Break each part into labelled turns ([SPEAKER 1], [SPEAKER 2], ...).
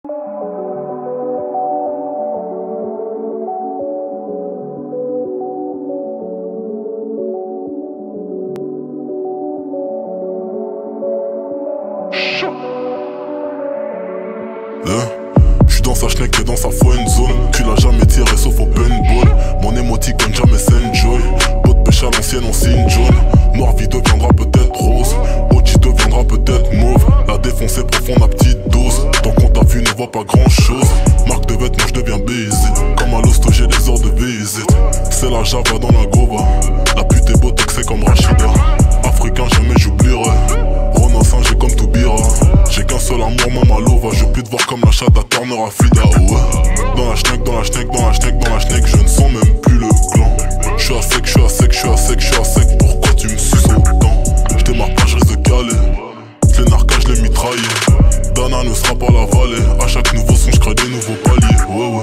[SPEAKER 1] J'suis dans sa schneck et dans sa friend zone. Tu l'as jamais tiré sauf au paintball. Mon émoticône jamais s'enjoy. Pot de pêche à l'ancienne en signe jaune. Noir vie deviendra peut-être rose. OG deviendra peut-être mauve. La défonce est profonde à petite dose. Tant qu'on t'a vu ne voit pas grand chose. Marque de vêtements j'deviens baisé. Comme à l'hosto j'ai des heures de visite. C'est la Java dans la Gova. La pute est botox c'est comme Rachida. Africain jamais j'oublierai. Renassin j'ai comme Toubira. J'ai qu'un seul amour, maman Lova. Je peux te voir comme la chatte à Turner à Fida, ouais. Dans la schneck, dans la schneck, dans la schneck, dans la schneck, je ne sens même plus le gland. J'suis à sec, j'suis à sec, j'suis à sec, j'suis à sec. Pourquoi tu me suces autant? J'démarre pas, je risque de caler. Les narcas, j'les mitraille. Dana ne sera pas la vallée. À chaque nouveau son, j'crée des nouveaux paliers. Ouais,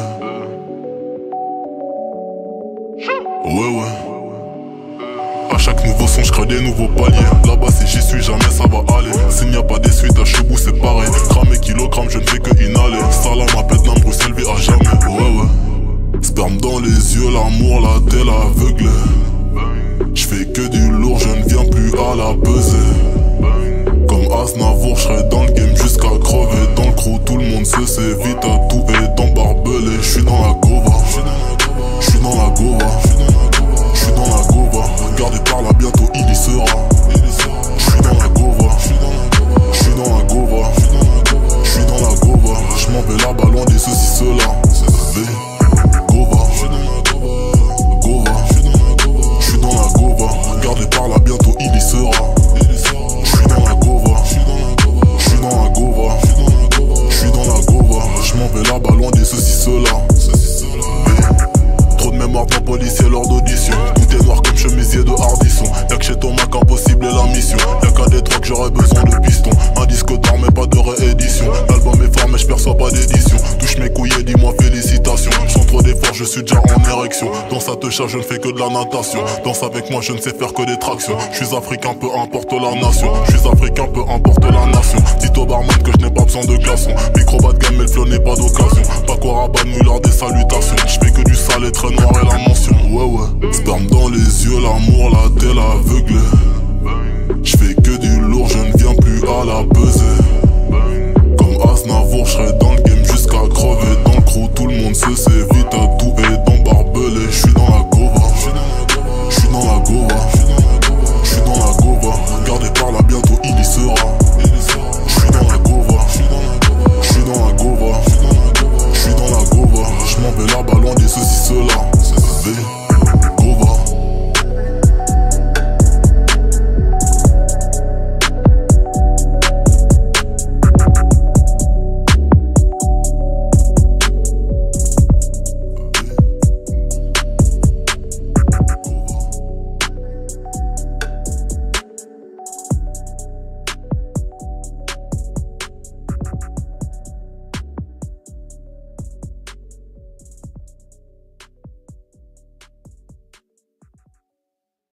[SPEAKER 1] ouais. Ouais, ouais. À chaque nouveau son, j'crée des nouveaux paliers. Là-bas, si j'y suis, jamais ça va aller. S'il n'y a pas des suites à chebou, c'est pareil. Gramme et kilogramme, je ne fais que inhaler. Salam, appelle d'un Bruxelles, élevé à jamais. Ouais, ouais. Sperme dans les yeux, l'amour, la tête aveugle. J'fais que du lourd, je ne viens plus à la peser. Comme Aznavour, j'serai dans le game jusqu'à crever. Dans le crew, tout le monde se sait vite à tout et dans barbelé. J'suis dans la Gova. J'suis dans la Gova. J'suis dans la Gova. Regardez par là, bientôt il y sera. J'suis dans la Gova. J'suis dans la Gova. J'suis dans la Gova. J'm'en vais là-bas loin des ceci, cela. Gova. Gova. J'suis dans la Gova. Regardez par là, bientôt il y sera. J'suis dans la Gova. J'suis dans la Gova. J'suis dans la Gova. J'm'en vais là-bas loin des ceci, cela. Trop de mémoire d'un policier lors d'audition. Tout est noir comme chemisier de hardisson. Y'a que chez ton Mac impossible est la mission. Y'a qu'à Détroit que j'aurais besoin de piston. Un disque d'or mais pas de réédition. L'album est fort mais je perçois pas d'édition. Touche mes couilles et dis-moi félicitations. Sans trop d'efforts je suis déjà en érection. Dans sa techa je ne fais que de la natation. Danse avec moi je ne sais faire que des tractions. Je suis africain peu importe la nation. Je suis africain peu importe la nation. Dites au barman que je n'ai pas besoin de glaçons. Micro bas de gamme mais le flow n'est pas d'occasion. Pas quoi rabat nous lors des salutations. Je fais que du sale et très noir et la mention. Ouais ouais. Sperme dans les yeux, l'amour, la tête aveugle. J'fais que du lourd, je ne viens plus à la peser.